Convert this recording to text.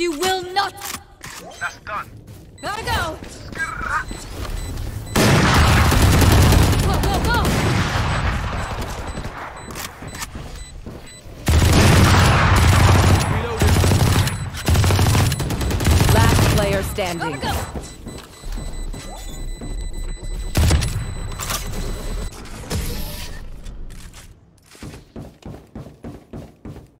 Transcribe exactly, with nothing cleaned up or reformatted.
You will not. That's done. Gotta go. Go, go, go. Last player standing. Gotta go.